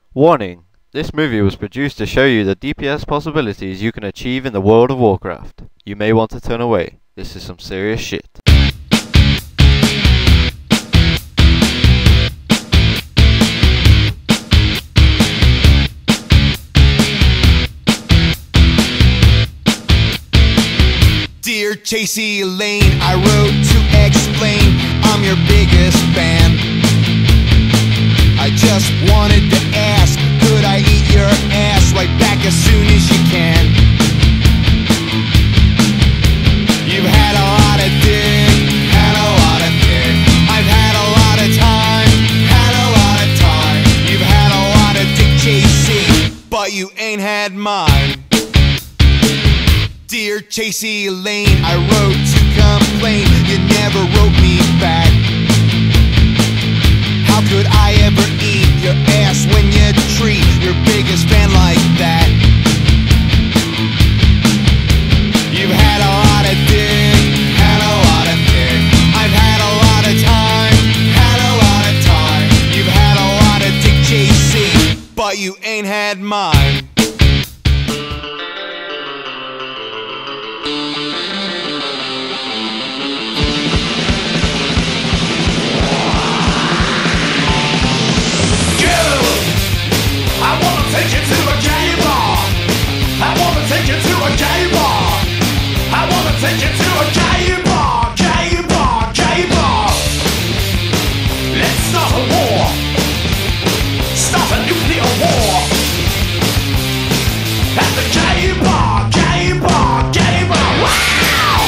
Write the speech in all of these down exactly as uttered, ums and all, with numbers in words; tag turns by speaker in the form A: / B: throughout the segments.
A: Warning: this movie was produced to show you the D P S possibilities you can achieve in the world of Warcraft. You may want to turn away. This is some serious shit.
B: Dear Chasey Lane, I wrote to explain I'm your biggest fan. I just wanted to ask, could I eat your ass right back as soon as you can? You've had a lot of dick, had a lot of dick. I've had a lot of time, had a lot of time. You've had a lot of dick, Chasey, but you ain't had mine. Dear Chasey Lane, I wrote to complain, you never wrote me back. How could I ever eat your ass when you treat your biggest fan like that? You've had a lot of dick, had a lot of dick. I've had a lot of time, had a lot of time. You've had a lot of dick, Chasey, but you ain't had mine.
C: Take you to a gay bar. I wanna take you to a gay bar. I wanna take you to a gay bar, gay bar, gay bar. Let's start a war. Start a nuclear war. At the gay bar, gay bar, gay bar. Wow!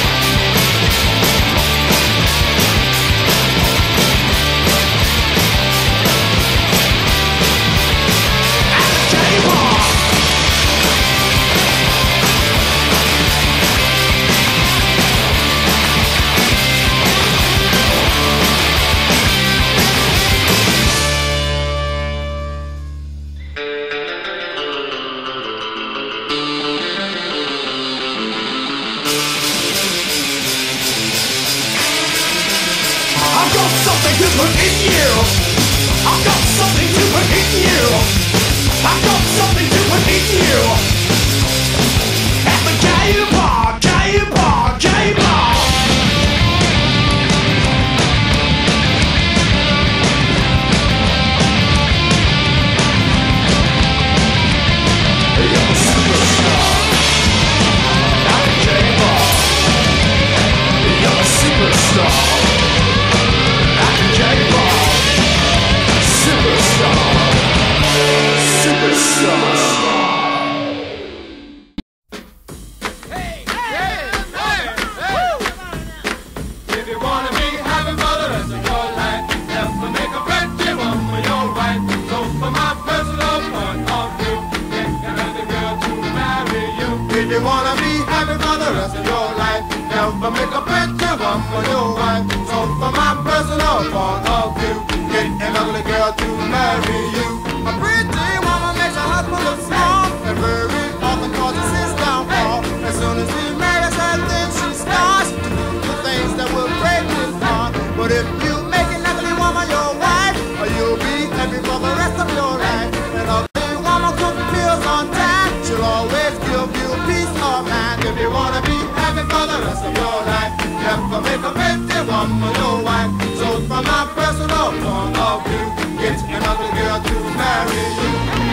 C: I've got something to put in you. I've got something to put in you. I've got something to put in you. At the gay bar, gay bar, gay bar. You're a superstar. At the gay bar. You're a superstar. If you wanna be happy for the rest of your life, never make a pretty one for your wife. So for my personal point of view, get an ugly girl to marry you. A pretty woman makes her husband look small, and very often causes his downfall. As soon as he marries her, then she starts to do the things that will break his heart. But if you make an ugly woman your wife, you'll be happy for the rest of your life. An ugly woman cooking pills on time, she'll always give you peace of mind. If you wanna be happy for the rest of your life, never make a pretty woman your wife. So from my personal point of view, get an ugly girl to marry you.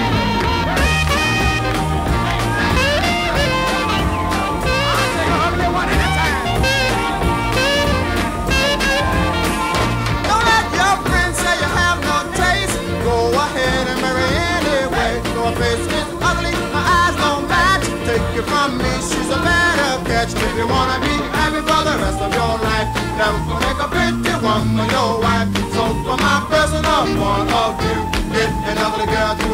C: Don't let your friends say you have no taste. Go ahead and marry anyway. Your face is ugly, her eyes don't match. Take it from me, she's a better catch. If you wanna be happy for the rest of your life, never make a pretty woman your wife. So from my personal point of view, get an ugly girl to